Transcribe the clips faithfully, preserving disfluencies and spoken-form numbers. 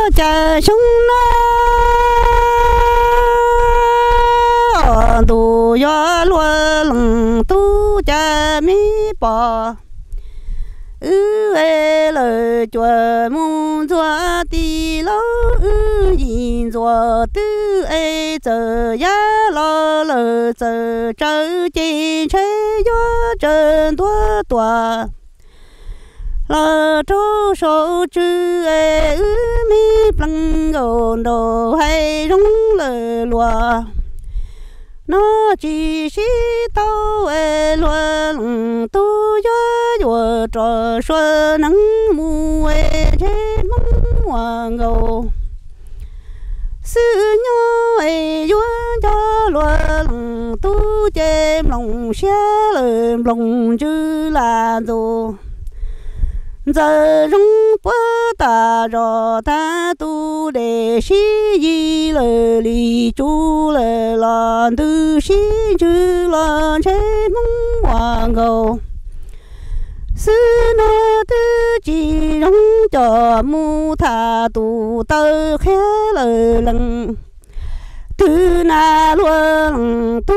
cha sông nó tu yo luôn tu cha mi bỏ ư ê lời chùa mong chùa đi lâu ư nhìn chùa tư ê chờ ya lo lời chờ chờ trên thế yo trần tua tua là chỗ số chữ ê ư mi plăng gồn đồ hay rung lời lùa nó chỉ sĩ tao ê luôn tu yo yo trò xuân nắng mùa ê thế mong hoàng ngầu sư nhớ ê yo cho luôn tu chém lòng xe lời lòng chữ là đồ giờ rung bơ ta rò ta tu để sĩ gì lời lý chú lời lòn tư sĩ chữ lòn chế mong hoàng ngầu sư nó tư chỉ rung cho mu thà tu tơ khé lời lăng tư na luôn tu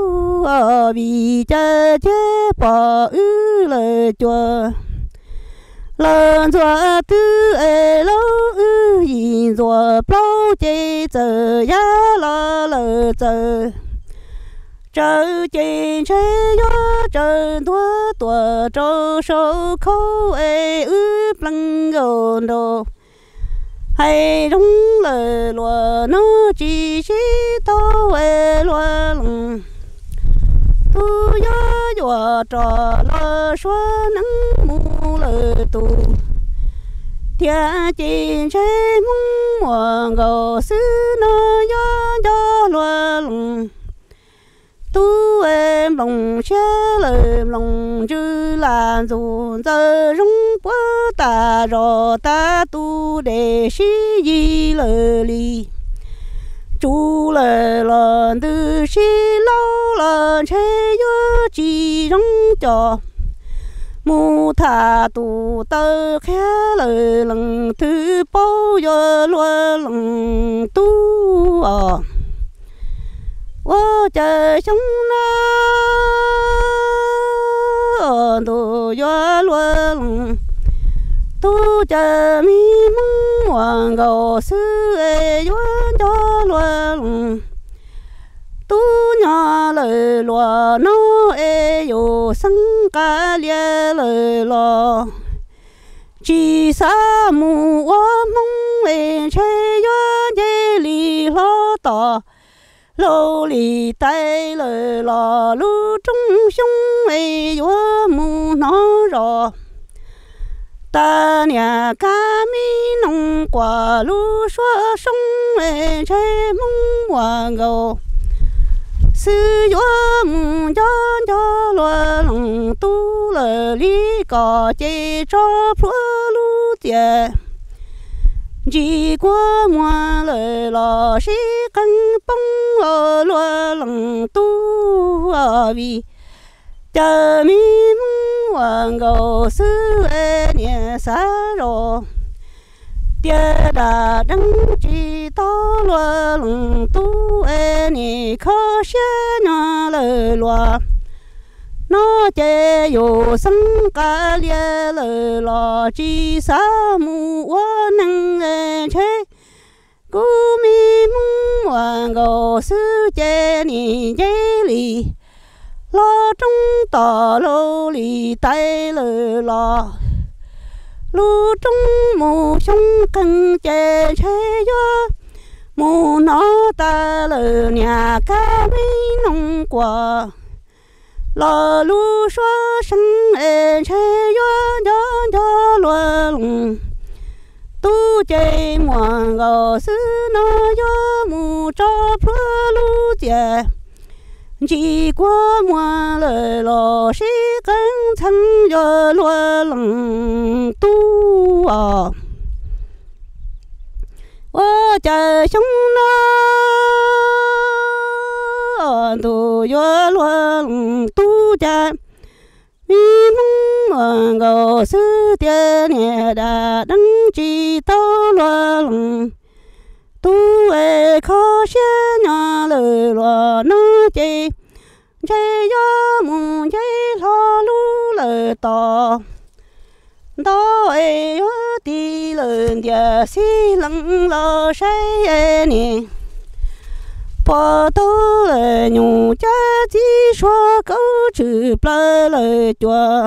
ở vì cha chế bỏ ư lời chùa lần chùa tư ê lâu ư nhìn chùa bao chế giờ ya lo lờ giờ trời trên trái gió trời tua tua trâu sâu khâu ê ư plăng gồn đồ hay đúng lời lùa nó chỉ chỉ tao ê lùa lùng tu gió gió trò lo xóa nắng mù lời tu thiên trên trái mong mùa gầu xứ nó gió gió lùa lùng tu em lòng xe lời lòng chữ là dù giờ rung bơ ta rò ta tu để sĩ gì lời lý chú lời lần từ sĩ lâu lần chế yo chỉ rung cho mu thà tu tơ khé lời lần thứ bao giờ luôn lần tu à wo cha sông nó tu yo luôn tu cha mi mong hoàng gầu sư ê yo cho luôn tu nhỏ lời lúa nó ê yo sang ca lia lời lò chỉ sa mu wo mong ê che yo dê li lo tỏ lô lì tay lời lò lu trung sung ê yo mu nó rò ta nhà ca mi nông quả lu xóa sông ê che mong hoàng gầu sư yo mu cho cho lo lòng tu lời lý cò chê cho phua lu tiề chỉ qua mùa lời lò sĩ căng bông ở lúa lòng tu ở vì chờ mi mong hoàng gầu sư ê nhẹ xa rồi tia đã đăng chỉ to lúa lòng tu ê nhẹ khó xe nhỏ lời lúa nó chế yo sang ca lia lời lò chỉ sa mu wa năng ê chế cú mi mong hoàng gầu sư chế ni chế li lo trong tỏ lô li tay lời lò lu trong mù sông căng chế chế yo mù nó ta lời nhà ca mi nông quả lò lu xóa sân ê che yo yo yo luôn tu chơi mùa gầu sư nó yo mù cho phơ lu chè chỉ qua mùa lời lò sĩ căng thân yo luôn tu à wa trời sông nó tu yo luôn tu cha mi mong hoàng gầu sư tiên nhẹ đã đăng chỉ tao lo luồng tu ê khó xé nhà lời lo nó chê chê gió mù chê lo lú lời tỏ đó ê gió đi lời địa xí lăng lo say ê nè bỏ tô lời nhủ cha chỉ xóa câu chữ bờ lời chùa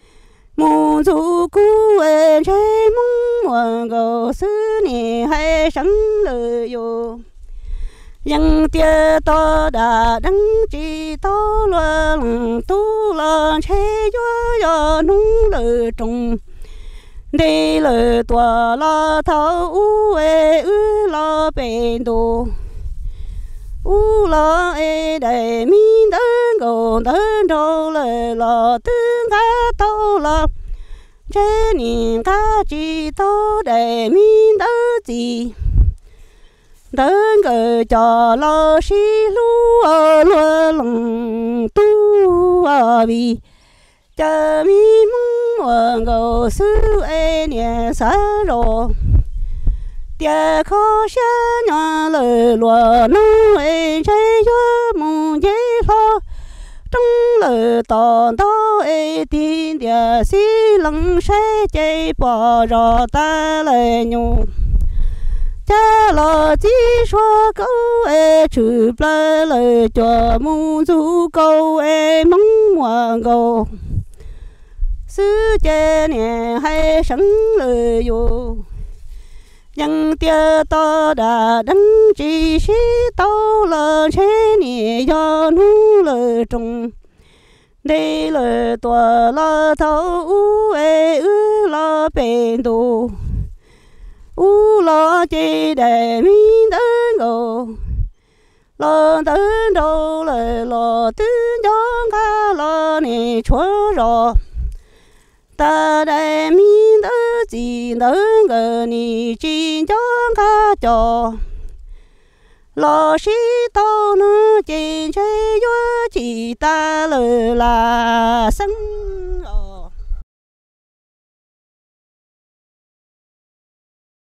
mù du cu ê chê mong hoàng gầu sư nè hay sáng lời yo yang tia to đã đăng chỉ to loạn tu lo chê yo yo nung lời trùng đi lời tua lo thâu u ê ư lo bền đồ u lo ê đầy min đơn gồ đơn đồ lời lo tương cá tô lo chế nhìn cá chỉ tô đầy min đơn gì đơn gờ cho lo xí lu ở lúa lòng tu ở vì chờ mi mong hoàng gầu sư ê nhẹ xa rồi tia khó xa nhà lời lúa nó ê cháy gió mù dễ lo trong lời tòn đó ê tin tia xí lăng xe chạy bỏ rõ ta lời nhủ cha lo chỉ xóa câu ê chữ bờ lời cho mù du câu ê mong hoàng gầu sư chê nè hay sáng lời yo yang tia to đã đăng chỉ sĩ tao lờ chế nè do nu lời trùng đây lời tua lo thâu u ê ư lo bền đồ u lo chỉ để mi đơn gồ lo đơn đồ lời lo tương gió cá lo nè chúa rồi ta đây mi đơn gì đơn gờ nè chỉ gió cá cho lo sĩ tao nó chỉ chơi gió chỉ ta lời là sân